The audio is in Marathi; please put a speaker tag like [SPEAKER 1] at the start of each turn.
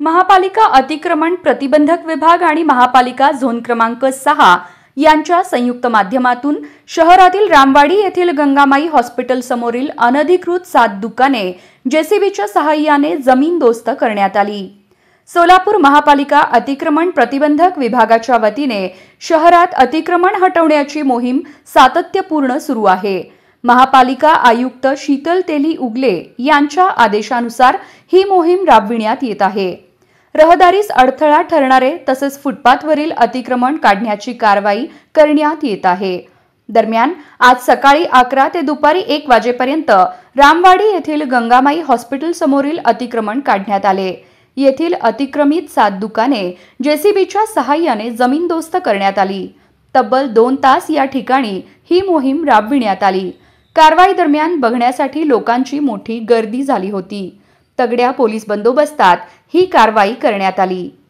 [SPEAKER 1] महापालिका अतिक्रमण प्रतिबंधक विभाग आणि महापालिका झोन क्रमांक 6 यांच्या संयुक्त माध्यमातून शहरातील रामवाडी येथील गंगामाई हॉस्पिटल समोरील अनधिकृत 7 दुकाने जेसीबीच्या सहाय्याने जमीनदोस्त करण्यात आली। सोलापूर महापालिका अतिक्रमण प्रतिबंधक विभागाच्या वतीने शहरात अतिक्रमण हटवण्याची मोहीम सातत्यपूर्ण सुरू आहे। महापालिका आयुक्त शीतल तेली उगले यांच्या आदेशानुसार ही मोहीम राबविण्यात येत आहे। रहदारीस अडथळा ठरणारे तसेच फुटपाथवरील अतिक्रमण काढण्याची कारवाई करण्यात येत आहे। दरम्यान आज सकाळी 11 ते दुपारी 1 वाजेपर्यंत रामवाडी येथील गंगामाई हॉस्पिटल समोरील अतिक्रमण काढण्यात आले। येथील अतिक्रमित 7 दुकाने जेसीबीच्या सहाय्याने जमीनदोस्त करण्यात आली। तब्बल 2 तास या ठिकाणी ही मोहीम राबविण्यात आली। कारवाई दरम्यान बघण्यासाठी लोकांची मोठी गर्दी झाली होती। तगड्या पोलीस बंदोबस्तात ही कारवाई करण्यात आली।